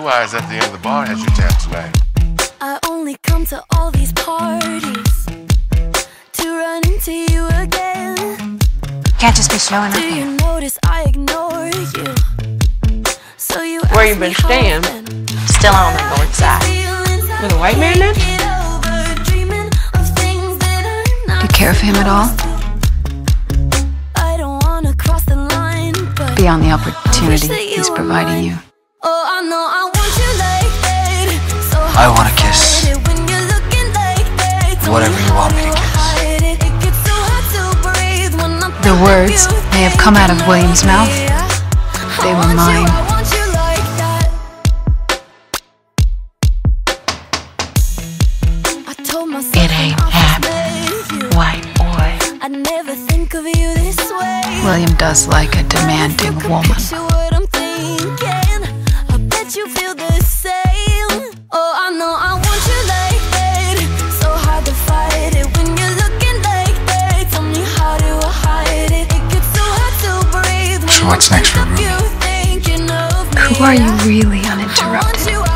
Blue Eyes at the end of the bar has you tapped tonight. I only come to all these parties to run into you again. Can't just be showing up Do here. you notice I ignore you? So you Where you been staying? Still on the north side. With a white man then? Do you care for him at all? I don't wanna cross the line, but Beyond the opportunity he's providing you. oh, I know I want you like that. So I want to kiss when you're looking like that. whatever you want me to kiss. It gets so hard to breathe when I'm The words may have come out of William's mouth. They were mine. I want you like that. I told myself It ain't happening, white boy. I'd never think of you this way. William does like a demanding woman. Picture what I'm thinking. I bet you feel the same. Oh, I know I want you like that. So hard to fight it when you're looking like that. Tell me how do I hide it? It gets so hard to breathe. So what's next for Ruby? Who are you really, uninterrupted?